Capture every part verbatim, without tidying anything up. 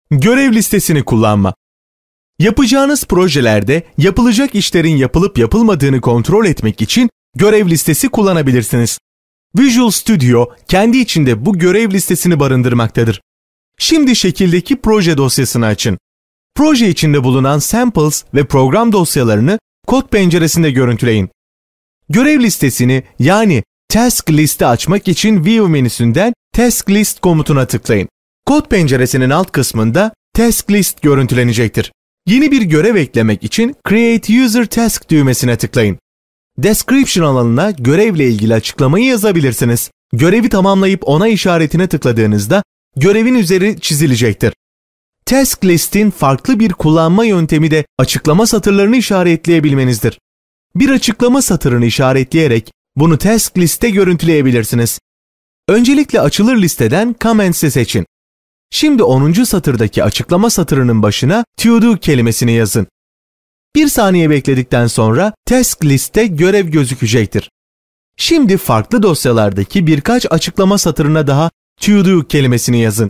Görev listesini kullanma. Yapacağınız projelerde yapılacak işlerin yapılıp yapılmadığını kontrol etmek için görev listesi kullanabilirsiniz. Visual Studio kendi içinde bu görev listesini barındırmaktadır. Şimdi şekildeki proje dosyasını açın. Proje içinde bulunan samples ve program dosyalarını kod penceresinde görüntüleyin. Görev listesini yani Task List'i açmak için View menüsünden Task List komutuna tıklayın. Kod penceresinin alt kısmında Task List görüntülenecektir. Yeni bir görev eklemek için Create User Task düğmesine tıklayın. Description alanına görevle ilgili açıklamayı yazabilirsiniz. Görevi tamamlayıp onay işaretine tıkladığınızda görevin üzeri çizilecektir. Task List'in farklı bir kullanma yöntemi de açıklama satırlarını işaretleyebilmenizdir. Bir açıklama satırını işaretleyerek bunu Task List'te görüntüleyebilirsiniz. Öncelikle açılır listeden Comments'i seçin. Şimdi onuncu satırdaki açıklama satırının başına To Do kelimesini yazın. Bir saniye bekledikten sonra Task List'te görev gözükecektir. Şimdi farklı dosyalardaki birkaç açıklama satırına daha To Do kelimesini yazın.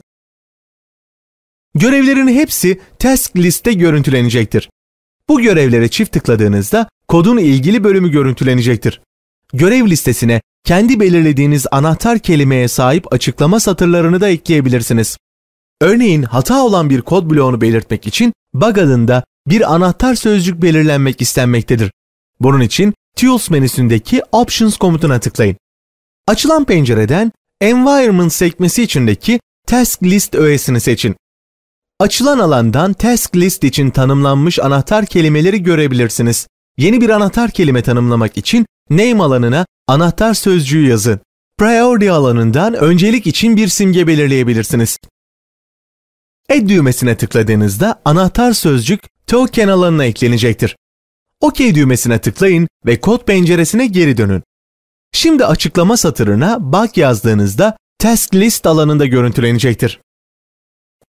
Görevlerin hepsi Task List'te görüntülenecektir. Bu görevlere çift tıkladığınızda kodun ilgili bölümü görüntülenecektir. Görev listesine kendi belirlediğiniz anahtar kelimeye sahip açıklama satırlarını da ekleyebilirsiniz. Örneğin hata olan bir kod bloğunu belirtmek için bug adında bir anahtar sözcük belirlenmek istenmektedir. Bunun için Tools menüsündeki Options komutuna tıklayın. Açılan pencereden Environment sekmesi içindeki Task List öğesini seçin. Açılan alandan Task List için tanımlanmış anahtar kelimeleri görebilirsiniz. Yeni bir anahtar kelime tanımlamak için Name alanına anahtar sözcüğü yazın. Priority alanından öncelik için bir simge belirleyebilirsiniz. Add düğmesine tıkladığınızda anahtar sözcük Token alanına eklenecektir. OK düğmesine tıklayın ve kod penceresine geri dönün. Şimdi açıklama satırına bug yazdığınızda Task List alanında görüntülenecektir.